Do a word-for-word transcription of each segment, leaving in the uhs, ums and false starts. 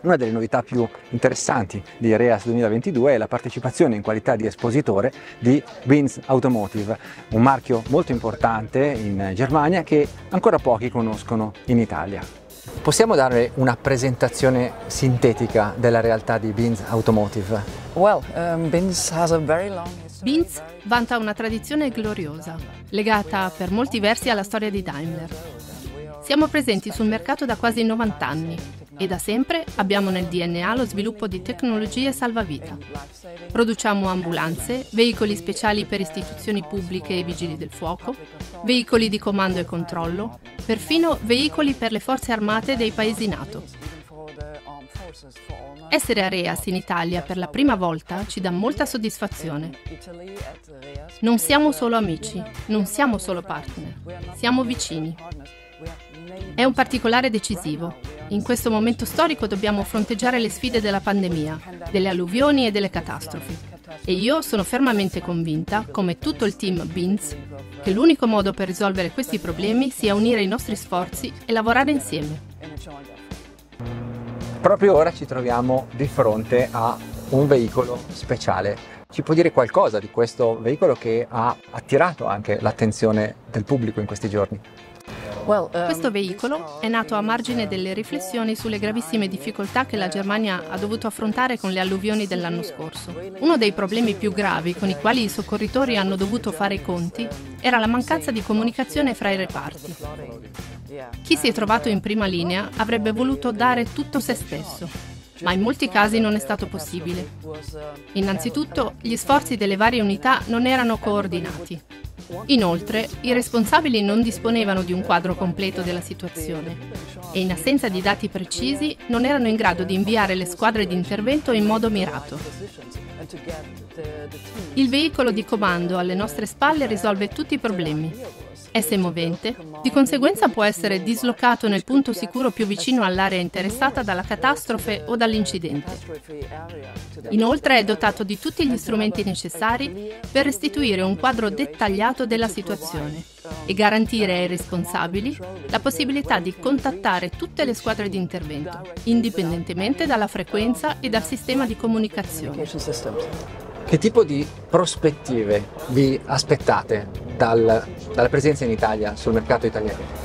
Una delle novità più interessanti di REAS duemilaventidue è la partecipazione in qualità di espositore di Binz Automotive, un marchio molto importante in Germania che ancora pochi conoscono in Italia. Possiamo dare una presentazione sintetica della realtà di Binz Automotive? Well, um, Binz has a very long history. Binz vanta una tradizione gloriosa, legata per molti versi alla storia di Daimler. Siamo presenti sul mercato da quasi novanta anni e da sempre abbiamo nel D N A lo sviluppo di tecnologie salvavita. Produciamo ambulanze, veicoli speciali per istituzioni pubbliche e vigili del fuoco, veicoli di comando e controllo, perfino veicoli per le forze armate dei paesi NATO. Essere a REAS in Italia per la prima volta ci dà molta soddisfazione. Non siamo solo amici, non siamo solo partner, siamo vicini. È un particolare decisivo. In questo momento storico dobbiamo fronteggiare le sfide della pandemia, delle alluvioni e delle catastrofi. E io sono fermamente convinta, come tutto il team Binz, che l'unico modo per risolvere questi problemi sia unire i nostri sforzi e lavorare insieme. Proprio ora ci troviamo di fronte a un veicolo speciale. Ci può dire qualcosa di questo veicolo che ha attirato anche l'attenzione del pubblico in questi giorni? Questo veicolo è nato a margine delle riflessioni sulle gravissime difficoltà che la Germania ha dovuto affrontare con le alluvioni dell'anno scorso. Uno dei problemi più gravi con i quali i soccorritori hanno dovuto fare i conti era la mancanza di comunicazione fra i reparti. Chi si è trovato in prima linea avrebbe voluto dare tutto se stesso, ma in molti casi non è stato possibile. Innanzitutto, gli sforzi delle varie unità non erano coordinati. Inoltre, i responsabili non disponevano di un quadro completo della situazione e in assenza di dati precisi non erano in grado di inviare le squadre di intervento in modo mirato. Il veicolo di comando alle nostre spalle risolve tutti i problemi. È semovente, di conseguenza può essere dislocato nel punto sicuro più vicino all'area interessata dalla catastrofe o dall'incidente. Inoltre è dotato di tutti gli strumenti necessari per restituire un quadro dettagliato della situazione e garantire ai responsabili la possibilità di contattare tutte le squadre di intervento, indipendentemente dalla frequenza e dal sistema di comunicazione. Che tipo di prospettive vi aspettate dal, dalla presenza in Italia sul mercato italiano?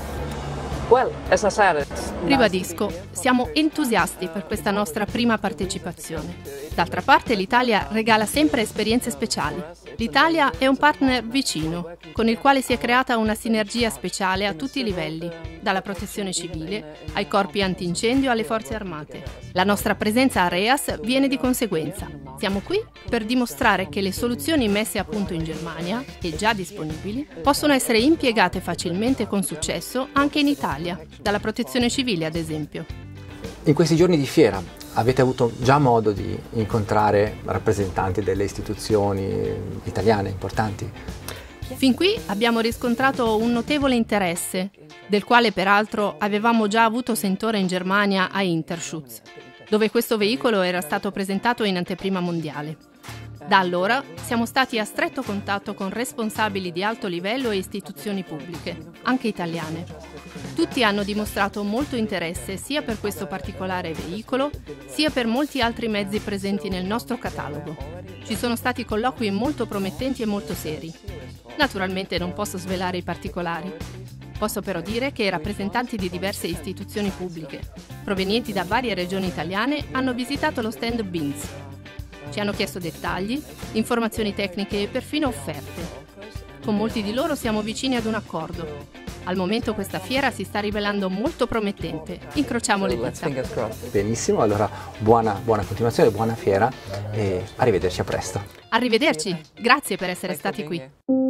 Ribadisco, siamo entusiasti per questa nostra prima partecipazione. D'altra parte l'Italia regala sempre esperienze speciali. L'Italia è un partner vicino, con il quale si è creata una sinergia speciale a tutti i livelli, dalla protezione civile, ai corpi antincendio, alle forze armate. La nostra presenza a REAS viene di conseguenza. Siamo qui per dimostrare che le soluzioni messe a punto in Germania, e già disponibili, possono essere impiegate facilmente e con successo anche in Italia, dalla protezione civile ad esempio. In questi giorni di fiera avete avuto già modo di incontrare rappresentanti delle istituzioni italiane importanti? Fin qui abbiamo riscontrato un notevole interesse, del quale peraltro avevamo già avuto sentore in Germania a Interschutz, dove questo veicolo era stato presentato in anteprima mondiale. Da allora siamo stati a stretto contatto con responsabili di alto livello e istituzioni pubbliche, anche italiane. Tutti hanno dimostrato molto interesse sia per questo particolare veicolo, sia per molti altri mezzi presenti nel nostro catalogo. Ci sono stati colloqui molto promettenti e molto seri. Naturalmente non posso svelare i particolari. Posso però dire che i rappresentanti di diverse istituzioni pubbliche, provenienti da varie regioni italiane, hanno visitato lo stand Binz. Ci hanno chiesto dettagli, informazioni tecniche e perfino offerte. Con molti di loro siamo vicini ad un accordo. Al momento questa fiera si sta rivelando molto promettente. Incrociamo le dita. Benissimo, allora buona, buona continuazione, buona fiera e arrivederci a presto. Arrivederci, grazie per essere stati qui.